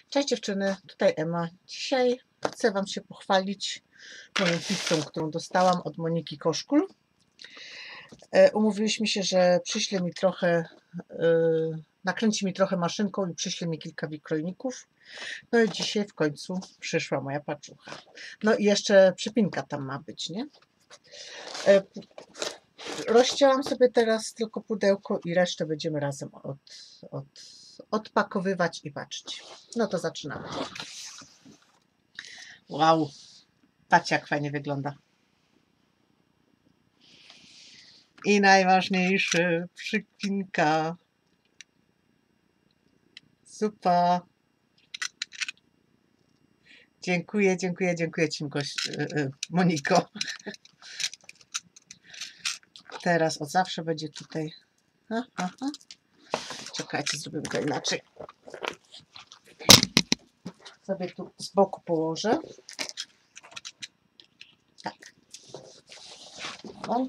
Cześć dziewczyny, tutaj Ema. Dzisiaj chcę Wam się pochwalić moją pizzą, którą dostałam od Moniki Koszkul. Umówiliśmy się, że przyśle mi trochę, nakręci mi trochę maszynką i przyśle mi kilka wykrojników. No i dzisiaj w końcu przyszła moja paczucha. No i jeszcze przypinka tam ma być, nie? Rozcięłam sobie teraz tylko pudełko i resztę będziemy razem odpakowywać i patrzeć. No to zaczynamy. Wow, patrzcie jak fajnie wygląda. I najważniejsze, przypinka. Super. Dziękuję Ci, Moniko. Teraz od zawsze będzie tutaj. Czekajcie, zrobimy to inaczej. Sobie tu z boku położę. Tak. No.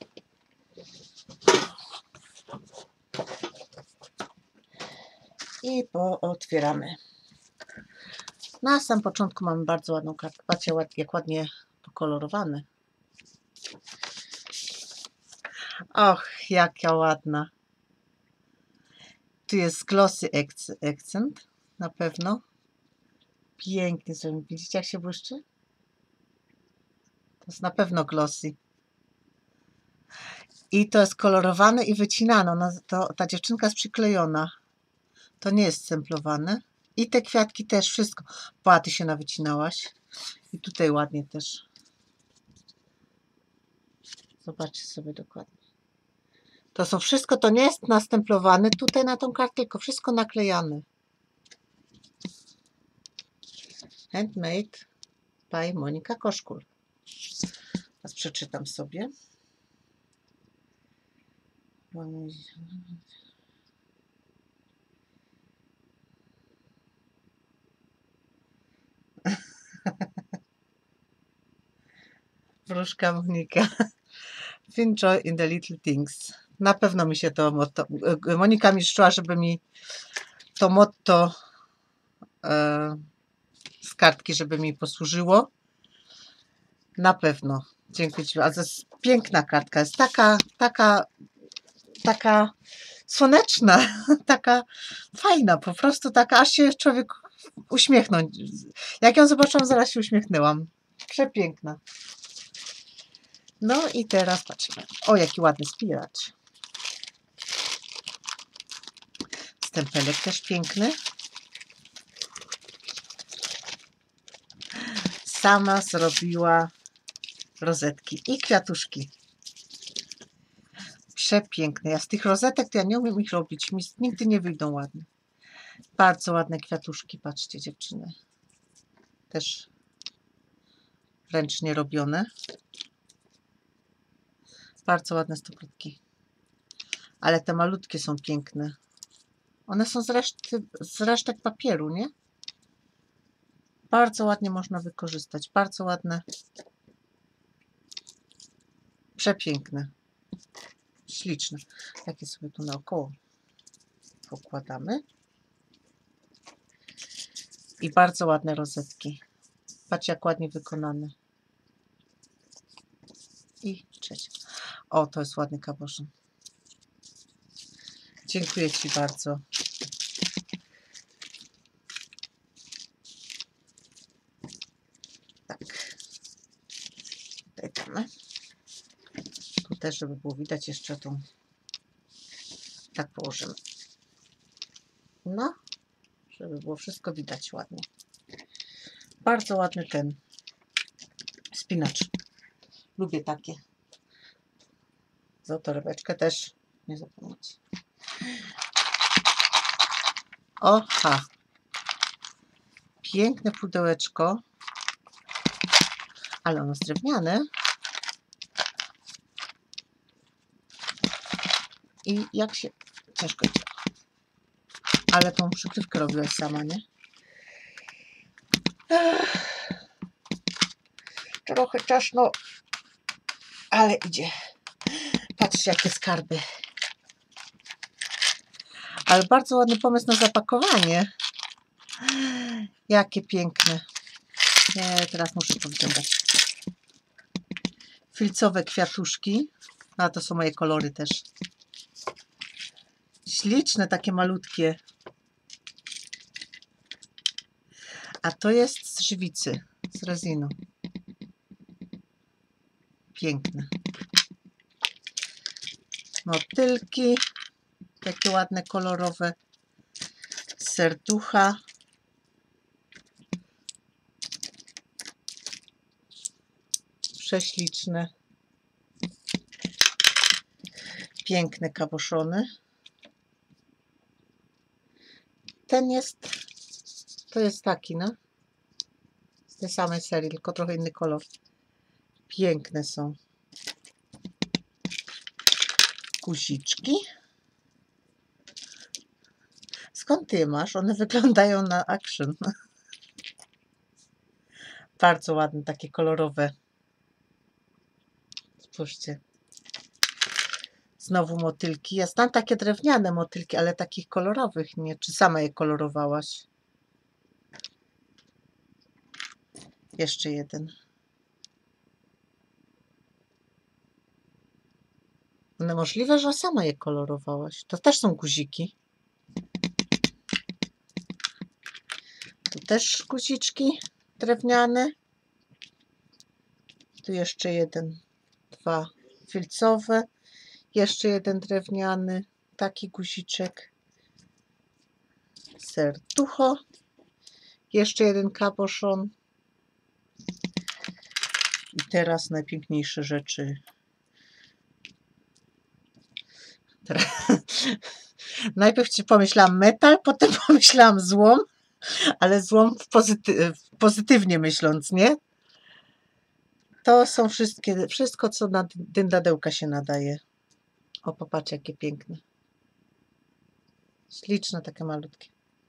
I pootwieramy. Na samym początku mamy bardzo ładną kartkę. Patrzcie, jak ładnie pokolorowane. Och, jaka ładna. Tu jest glossy accent, na pewno. Pięknie zrobione. Widzicie, jak się błyszczy? To jest na pewno glossy. I to jest kolorowane i wycinane. No, ta dziewczynka jest przyklejona. To nie jest stemplowane. I te kwiatki też, wszystko. Ty się nawycinałaś. I tutaj ładnie też. Zobaczcie sobie dokładnie. To są wszystko, to nie jest nastemplowane tutaj na tą kartę, tylko wszystko naklejane. Handmade by Monika Koszkul. Teraz przeczytam sobie. Wróżka Monika. Enjoy in the little things. Na pewno mi się to motto. Monika mi życzyła, żeby mi to motto z kartki, żeby mi posłużyło. Na pewno. Dziękuję Ci. A to jest piękna kartka. Jest taka słoneczna, taka fajna, po prostu taka, aż się człowiek uśmiechnął. Jak ją zobaczyłam, zaraz się uśmiechnęłam. Przepiękna. No i teraz patrzymy. O, jaki ładny spinacz. Stempelek też piękny. Sama zrobiła rozetki i kwiatuszki. Przepiękne. Ja z tych rozetek to ja nie umiem ich robić. Mi nigdy nie wyjdą ładne. Bardzo ładne kwiatuszki. Patrzcie dziewczyny. Też ręcznie robione. Bardzo ładne stokrotki. Ale te malutkie są piękne. One są z resztek papieru, nie? Bardzo ładnie można wykorzystać. Bardzo ładne. Przepiękne. Śliczne. Takie sobie tu naokoło pokładamy. I bardzo ładne rozetki. Patrzcie, jak ładnie wykonane. I trzecia. O, to jest ładny kaboszon. Dziękuję Ci bardzo. Tak. Tutaj damy. Tu też, żeby było widać jeszcze tą. Tak położymy. No, żeby było wszystko widać ładnie. Bardzo ładny ten spinacz. Lubię takie. Za torebeczkę też nie zapomnieć. Oha! Piękne pudełeczko. Ale ono jest drewniane. I jak się... Ciężko idzie. Ale tą przykrywkę robiłaś sama, nie? Trochę ciasno, ale idzie. Patrzcie, jakie skarby. Ale bardzo ładny pomysł na zapakowanie. Jakie piękne. Nie, teraz muszę powciągać. Filcowe kwiatuszki. A to są moje kolory też. Śliczne, takie malutkie. A to jest z żywicy, z rezinu. Piękne. Motylki. Takie ładne, kolorowe. Serducha. Prześliczne. Piękne kaboszony. Ten jest, to jest taki, no. Z tej samej serii, tylko trochę inny kolor. Piękne są. Guziczki. Skąd ty je masz? One wyglądają na Action. Bardzo ładne, takie kolorowe. Spójrzcie. Znowu motylki. Ja znam takie drewniane motylki, ale takich kolorowych nie. Czy sama je kolorowałaś? Jeszcze jeden. No możliwe, że sama je kolorowałaś. To też są guziki. Tu też guziczki drewniane. Tu jeszcze jeden. Dwa filcowe. Jeszcze jeden drewniany. Taki guziczek. Serducho. Jeszcze jeden kaboszon. I teraz najpiękniejsze rzeczy. Najpierw ci pomyślałam metal, potem pomyślałam złom, ale złom pozytywnie myśląc, nie? To są wszystko, co na dyndadełka się nadaje. O, popatrzcie, jakie piękne. Śliczne, takie malutkie.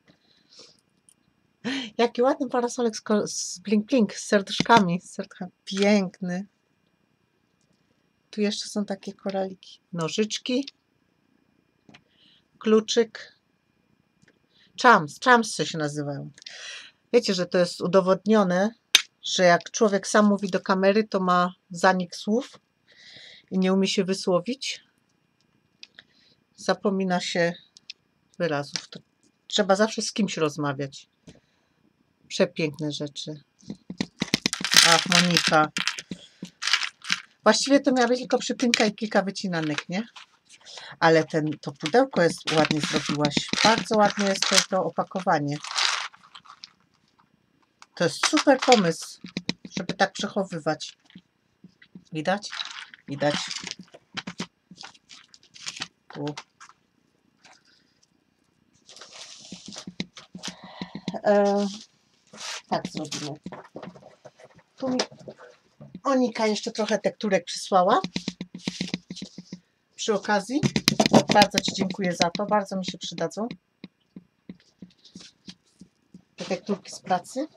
Jaki ładny parasolek z bling bling, z serduszkami. Piękny. Tu jeszcze są takie koraliki. Nożyczki. Kluczyk. Chamsy się nazywają. Wiecie, że to jest udowodnione, że jak człowiek sam mówi do kamery, to ma zanik słów i nie umie się wysłowić. Zapomina się wyrazów. To trzeba zawsze z kimś rozmawiać. Przepiękne rzeczy. Ach, Monika. Właściwie to miała być tylko przypinka i kilka wycinanek, nie? Ale to pudełko jest ładnie zrobiłaś. Bardzo ładnie jest to opakowanie. To jest super pomysł, żeby tak przechowywać. Widać? Widać. Tu. Tak zrobimy. Tu mi Monika jeszcze trochę tekturek przysłała. Przy okazji. Bardzo ci dziękuję za to. Bardzo mi się przydadzą. Te tekturki z pracy.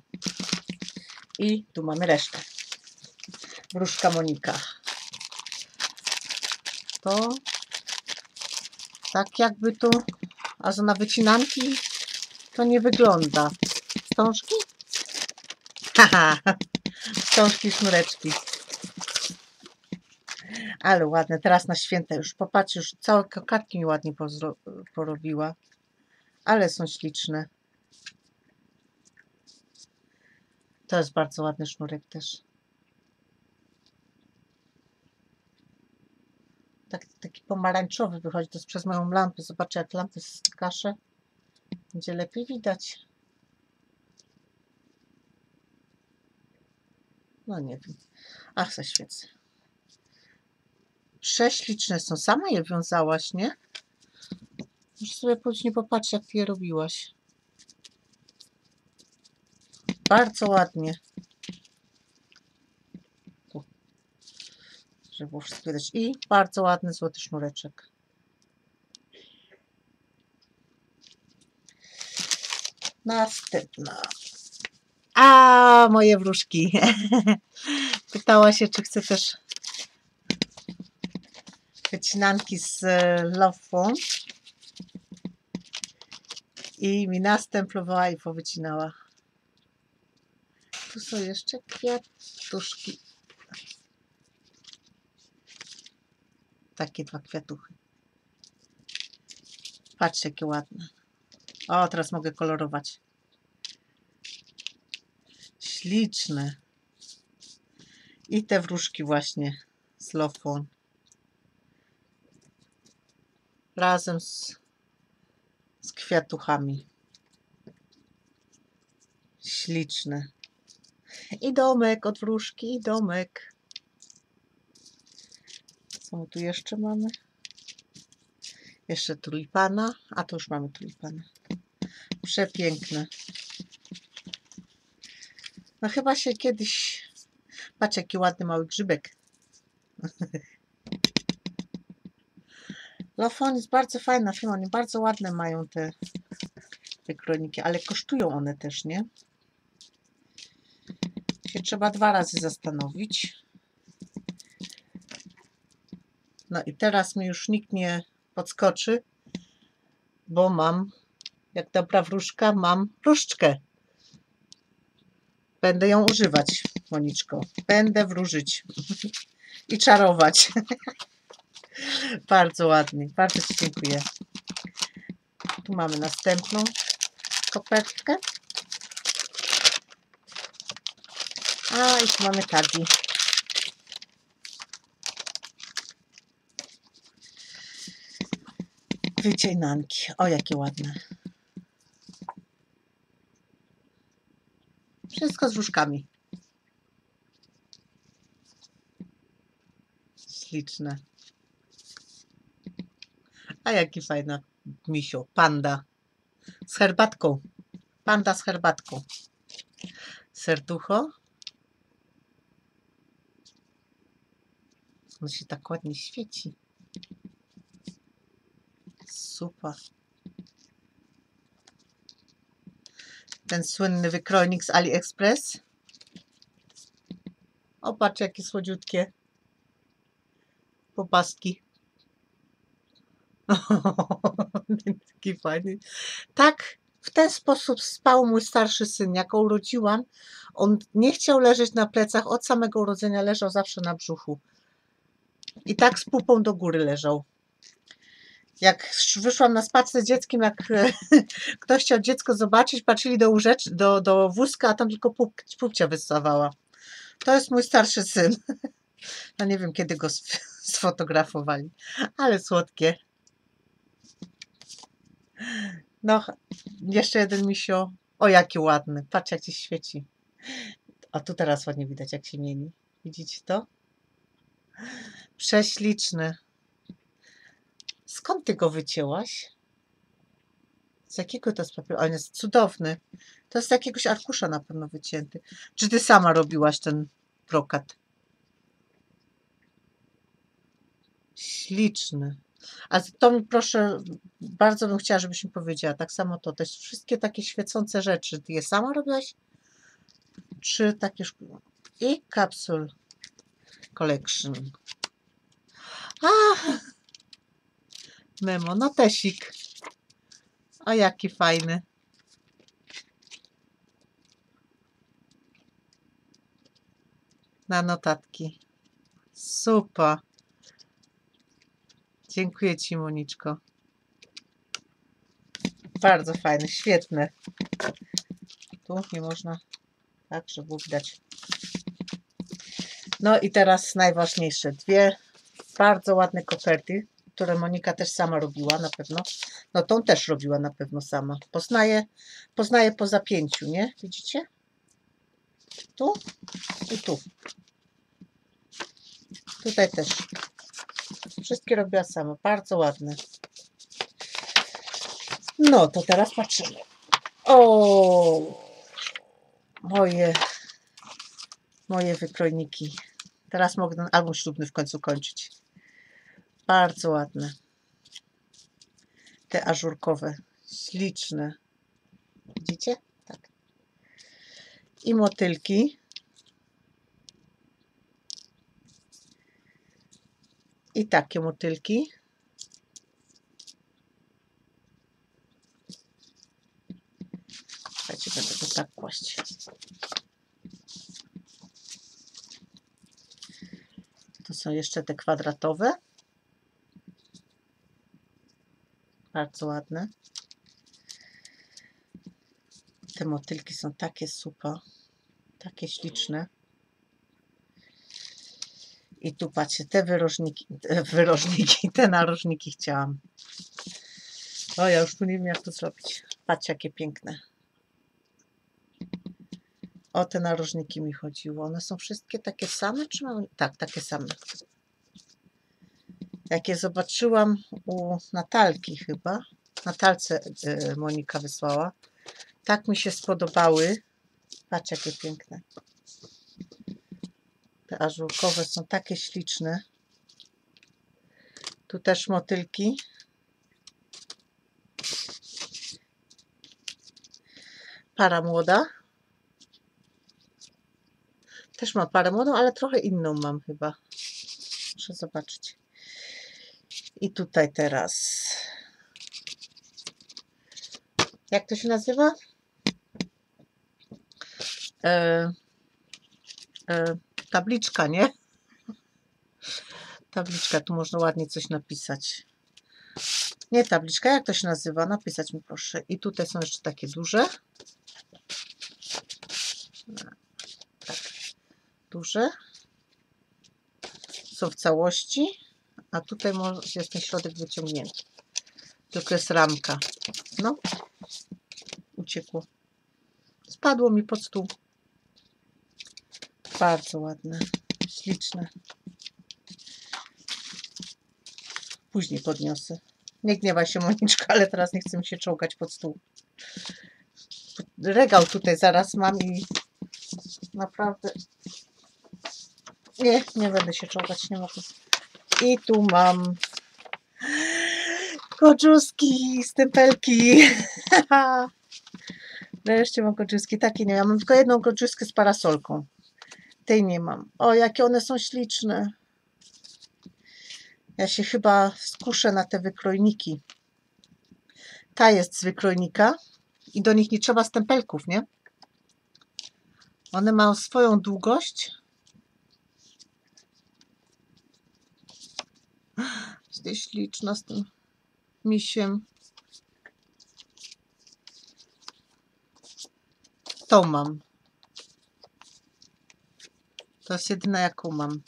I tu mamy resztę. Wróżka Monika. To tak jakby tu, a że na wycinanki to nie wygląda. Wstążki? Haha, wstążki i sznureczki. Ale ładne. Teraz na święta już. Popatrzcie, już całe kokardki mi ładnie porobiła. Ale są śliczne. To jest bardzo ładny sznurek też. Taki pomarańczowy wychodzi. To jest przez moją lampę. Zobaczcie, jak lampy skaszę. Będzie lepiej widać. No nie wiem. Ach, zaświecę. Prześliczne są. Sama je wiązałaś, nie? Muszę sobie później popatrzeć, jak ty je robiłaś. Bardzo ładnie. Tu. Żeby było wszystko widać. I bardzo ładny złoty sznureczek. Następna. A, moje wróżki. Pytała się, czy chcę też wycinanki z Love Phone. I mi nastemplowała i powycinała. Tu są jeszcze kwiatuszki. Takie 2 kwiatuchy. Patrzcie, jakie ładne. O, teraz mogę kolorować. Śliczne. I te wróżki właśnie z Love Phone. Razem z kwiatuchami. Śliczne. I domek od wróżki, i domek. Co my tu jeszcze mamy? Jeszcze tulipana. A tu już mamy tulipana. Przepiękne. No chyba się kiedyś... Patrz, jaki ładny mały grzybek. Love Phone jest bardzo fajna firma. Oni bardzo ładne mają te wykrojniki, ale kosztują one też, nie? Się trzeba 2 razy zastanowić. No i teraz mi już nikt nie podskoczy, bo mam, jak dobra wróżka, mam różdżkę. Będę ją używać, Moniczko. Będę wróżyć i czarować. Bardzo ładnie. Bardzo Ci dziękuję. Tu mamy następną kopertkę. A, i tu mamy tagi. Wycienanki. O, jakie ładne. Wszystko z różkami. Śliczne. A jaki fajna misio. Panda. Z herbatką. Panda z herbatką. Serducho. On się tak ładnie świeci. Super. Ten słynny wykrojnik z AliExpress. O, patrz, jakie słodziutkie popastki. Taki fajny. Tak, w ten sposób spał mój starszy syn. Jak go urodziłam, on nie chciał leżeć na plecach. Od samego urodzenia leżał zawsze na brzuchu. I tak z pupą do góry leżał. Jak wyszłam na spacer z dzieckiem, jak ktoś chciał dziecko zobaczyć, patrzyli do wózka, a tam tylko pupcia wystawała. To jest mój starszy syn. No nie wiem, kiedy go sfotografowali, ale słodkie. No, jeszcze jeden misio. O, jaki ładny. Patrz, jak się świeci. A tu teraz ładnie widać, jak się mieni. Widzicie to? Prześliczny. Skąd ty go wycięłaś? Z jakiego to jest papieru? On jest cudowny. To jest z jakiegoś arkusza na pewno wycięty. Czy ty sama robiłaś ten brokat? Śliczny. A to mi proszę, bardzo bym chciała, żebyś mi powiedziała. Tak samo to. To jest wszystkie takie świecące rzeczy. Ty je sama robiłaś? Czy takie... I Capsule Collection. A! Memo, notesik. O, jaki fajny. Na notatki. Super. Dziękuję Ci, Moniczko. Bardzo fajne, świetne. Tu nie można, tak, żeby było widać. No i teraz najważniejsze. 2 bardzo ładne koperty, które Monika też sama robiła na pewno. No tą też robiła na pewno sama. Poznaję po zapięciu, nie? Widzicie? Tu i tu. Tutaj też. Wszystkie robiła sama. Bardzo ładne. No to teraz patrzymy. O! Moje wykrojniki. Teraz mogę ten album ślubny w końcu kończyć. Bardzo ładne. Te ażurkowe. Śliczne. Widzicie? Tak. I motylki. I takie motylki. Słuchajcie, będę to tak kłaść. To są jeszcze te kwadratowe. Bardzo ładne. Te motylki są takie super. Takie śliczne. I tu patrzcie, te wyrożniki, te narożniki chciałam. O, ja już tu nie wiem, jak to zrobić. Patrzcie, jakie piękne. O te narożniki mi chodziło. One są wszystkie takie same, czy mam? Tak, takie same. Jak je zobaczyłam u Natalki chyba, Natalce Monika wysłała, tak mi się spodobały. Patrzcie, jakie piękne. Te ażurkowe są takie śliczne. Tu też motylki. Para młoda. Też mam parę młodą, ale trochę inną mam chyba. Muszę zobaczyć. I tutaj teraz. Jak to się nazywa? Tabliczka, nie? Tabliczka, tu można ładnie coś napisać. Nie tabliczka, jak to się nazywa? Napisać mi proszę. I tutaj są jeszcze takie duże. Tak, duże. Są w całości. A tutaj jest ten środek wyciągnięty. Tylko jest ramka. No. Uciekło. Spadło mi pod stół. Bardzo ładne. Śliczne. Później podniosę. Nie gniewaj się, Moniczka, ale teraz nie chcę mi się czołgać pod stół. Regał tutaj zaraz mam i naprawdę nie będę się czołgać, nie mogę. I tu mam koczuski, stempelki. Wreszcie mam koczuski. Takie nie mam. Mam tylko jedną koczuskę z parasolką. Tej nie mam. O, jakie one są śliczne. Ja się chyba skuszę na te wykrojniki. Ta jest z wykrojnika i do nich nie trzeba stempelków, nie? One mają swoją długość. Jest śliczna z tym misiem. Tą mam. To jest jedyna, jaką mam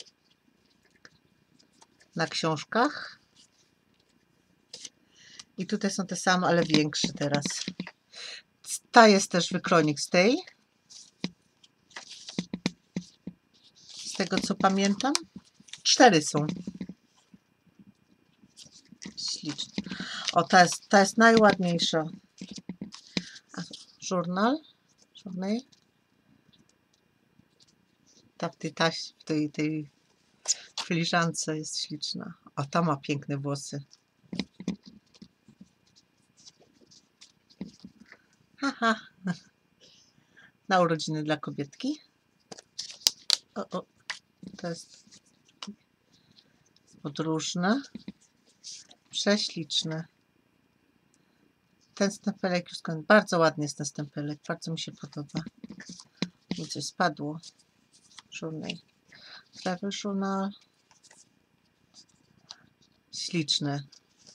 na książkach. I tutaj są te same, ale większe teraz. Ta jest też wykrojnik z tej. Z tego, co pamiętam. 4 są. Ślicznie. O, ta jest najładniejsza. Żurnal. Ta w tej filiżance jest śliczna. O, ta ma piękne włosy. Haha. Na urodziny dla kobietki. O, to jest podróżne. Prześliczne. Ten stempelek już skończył. Bardzo ładny jest ten stempelek. Bardzo mi się podoba. Mi coś spadło. Journal. Travel Journal. Śliczne.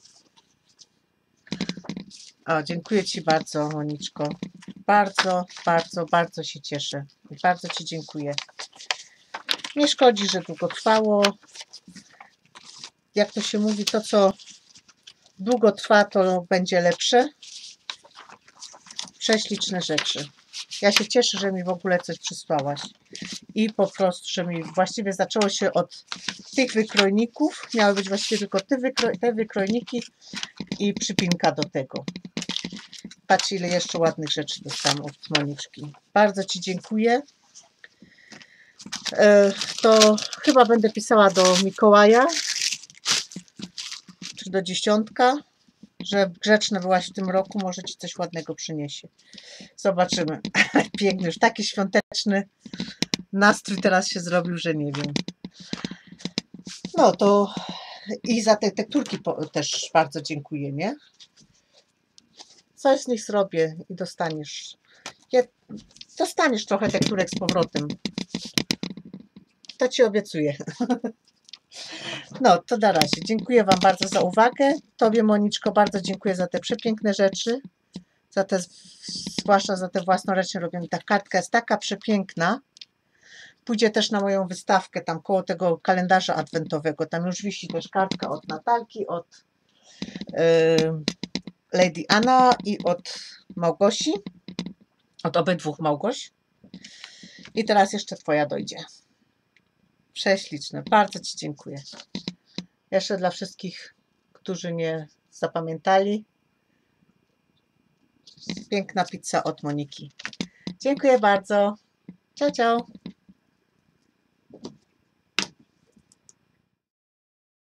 O, dziękuję Ci bardzo, Moniczko. Bardzo, bardzo, bardzo się cieszę. Bardzo Ci dziękuję. Nie szkodzi, że długo trwało. Jak to się mówi, to co długo trwa, to będzie lepsze. Prześliczne rzeczy. Ja się cieszę, że mi w ogóle coś przysłałaś. I po prostu, że mi właściwie zaczęło się od tych wykrojników. Miały być właściwie tylko te wykrojniki i przypinka do tego. Patrzcie, ile jeszcze ładnych rzeczy dostałam od Moniczki. Bardzo Ci dziękuję. To chyba będę pisała do Mikołaja, czy do Dziesiątka, że grzeczna byłaś w tym roku, może Ci coś ładnego przyniesie. Zobaczymy. Piękny, już taki świąteczny nastrój teraz się zrobił, że nie wiem. No to i za te tekturki też bardzo dziękuję, nie? Coś z nich zrobię i dostaniesz. Dostaniesz trochę tekturek z powrotem. To Ci obiecuję. No, to na razie. Dziękuję Wam bardzo za uwagę. Tobie, Moniczko, bardzo dziękuję za te przepiękne rzeczy. Zwłaszcza za te własnoręcznie robione. Ta kartka jest taka przepiękna. Pójdzie też na moją wystawkę tam koło tego kalendarza adwentowego. Tam już wisi też kartka od Natalki, od Lady Anna i od Małgosi. Od obydwu Małgoś. I teraz jeszcze Twoja dojdzie. Prześliczne. Bardzo Ci dziękuję. Jeszcze dla wszystkich, którzy nie zapamiętali. Piękna pizza od Moniki. Dziękuję bardzo. Ciao, ciao.